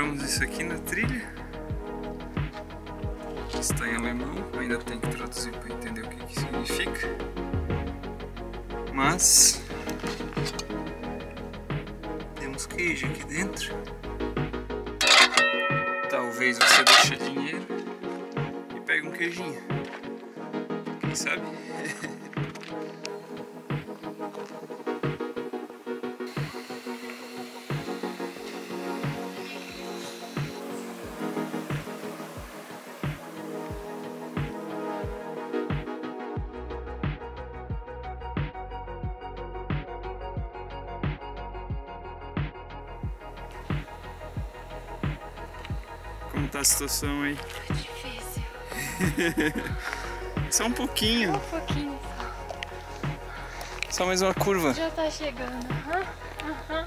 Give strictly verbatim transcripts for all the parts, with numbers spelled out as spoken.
Temos isso aqui na trilha. Está em alemão, ainda tem que traduzir para entender o que que significa. Mas temos queijo aqui dentro. Talvez você deixe dinheiro e pegue um queijinho. Quem sabe? Como tá a situação aí? Tá difícil. Só um pouquinho. Só um pouquinho. Só mais uma curva. Já tá chegando. Aham, aham.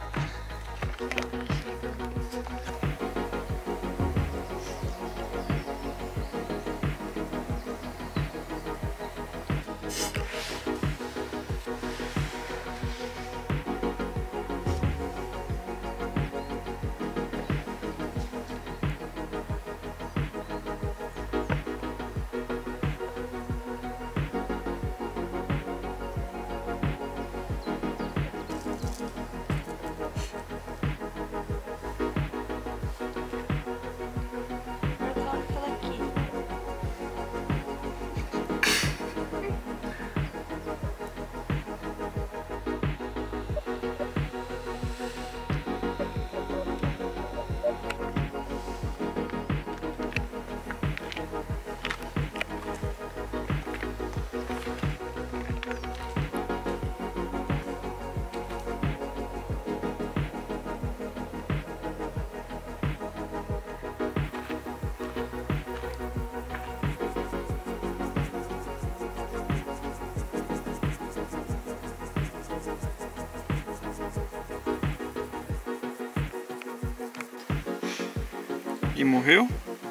E morreu?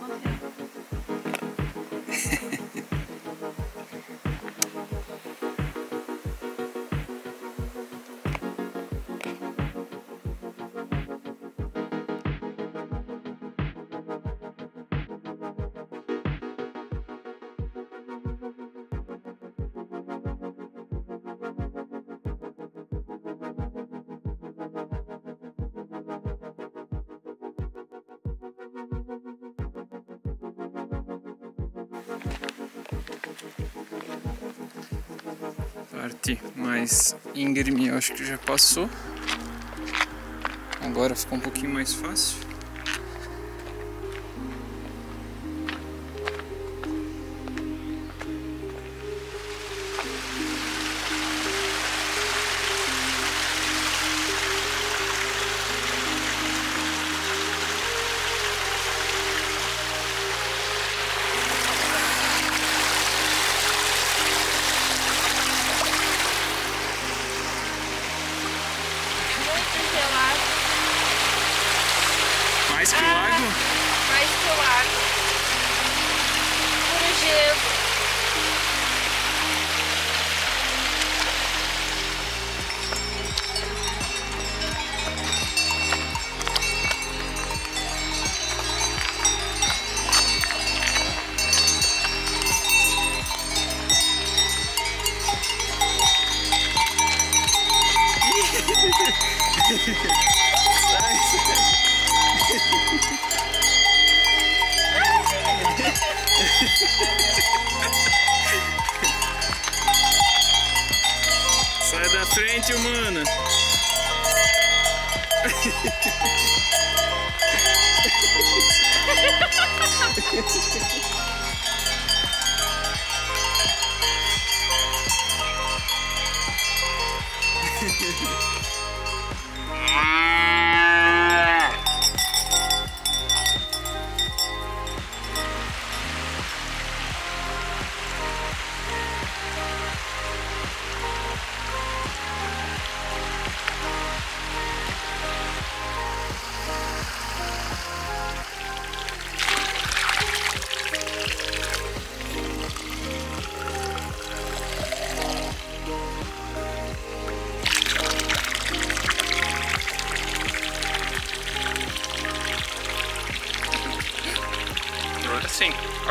Parte mais íngreme, eu acho que já passou. Agora ficou um pouquinho mais fácil. Mais que o lago? Mais que o lago. Puro gelo. Sai, sai. Sai da frente, humana.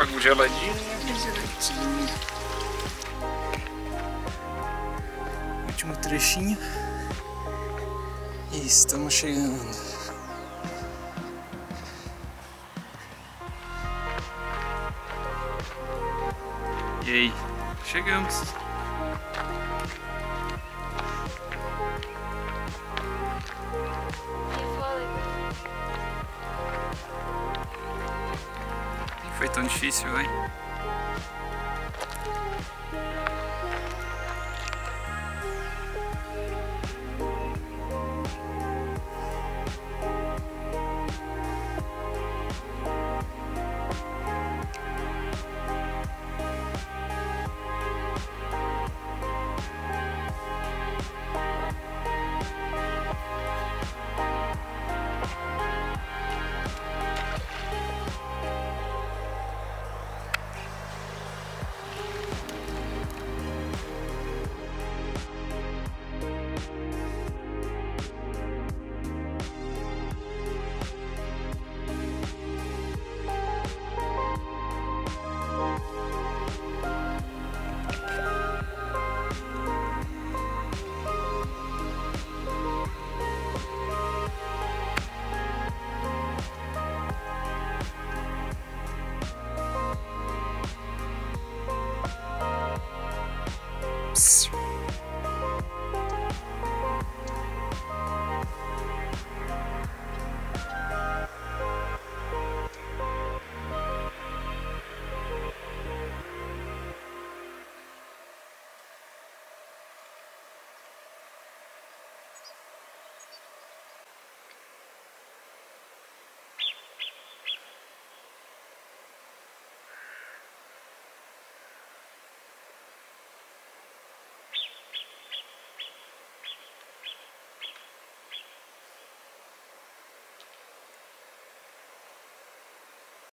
Água geladinha. Geladinha. Último trechinho. E estamos chegando. E aí? Chegamos. Não foi tão difícil, vai. Psst.